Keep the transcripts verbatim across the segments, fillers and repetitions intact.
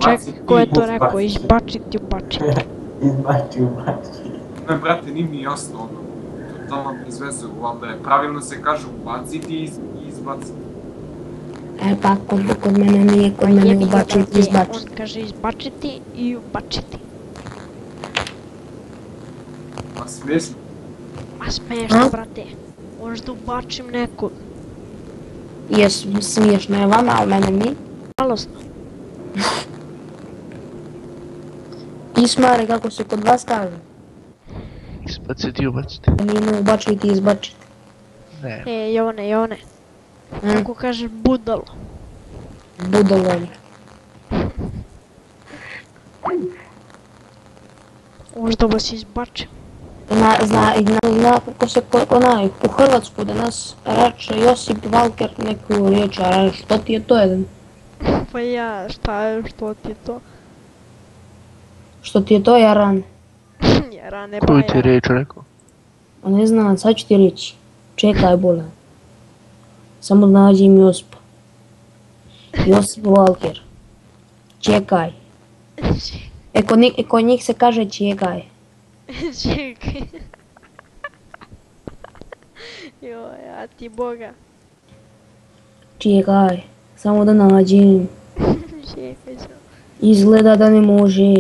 Izbaci Čekaj, ko je ti, to rekao? izbaci. Izbačiti, ubačiti. Izbaci, ubaci. Ne, brate, nije mi jasno ono. Totalno bez veze, valjda je. Pravilno se kaže ubaciti i izbaciti. E pa, kod, kod mene nije, kod mene Jebi ga, ubačiti, brate, izbačiti. on kaže izbačiti i ubačiti. Pa smiješno. Ma smiješno, A? brate. Možda ubačim nekog. Jes, smiješno je vama, ali mene nije. Žalosno. Ismare, kako se kod vas kaže? Izbaciti i ubaciti. Nije me ubačiti i izbačiti. Ne. E, Jovane, Jovane. Mm. Kako kažeš budalo? Budalom. Možda vas izbačim. Zna, zna, zna, zna kako se ko, onaj, u Hrvatsku da nas reče Josip Valker neku riječ, a što ti je to jedan? Pa ja, šta je, što ti je to? Što ti je to, Jaran? Jarane Koju ti baja. riječ rekao? Pa ne znam, sad ću ti reći. Čekaj, bolan. Samo nađi mi Josipa. Josip Valker. Čekaj. E, kod, njih, e, kod njih se kaže čekaj. Čekaj. Joj, a ti boga. Čekaj. Samo da nađem. Čekaj sam. Izgleda da ne može.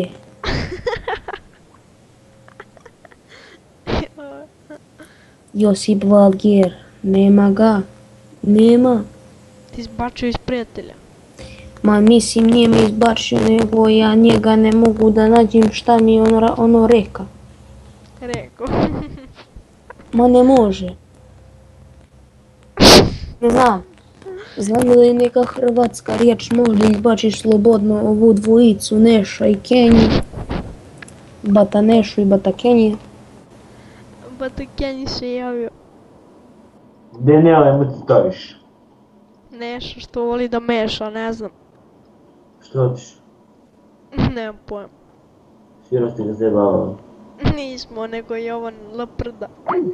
Josip Valker. Nema ga. Nema. Ti izbačio iz prijatelja. Ma mislim nije me izbačio, nego ja njega ne mogu da nađem šta mi je ono, ra- ono reka. Rekao. Ma ne može. Ne znam. Znam da je neka hrvatska riječ, može izbačiš slobodno ovu dvojicu, Neša i Kenji. Bata Nešu i Bata Kenji. Bata Kenji se javio. Gdje ne, ali mu ti staviš? Nešto što voli da meša, ne znam. Što hoćeš? Nemam pojma. Svirao ste ga zajebavao. Nismo, nego Jovan Laprda.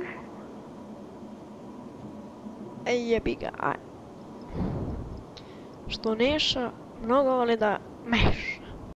Ej, jebi ga, aj. Što Neša mnogo voli da meša.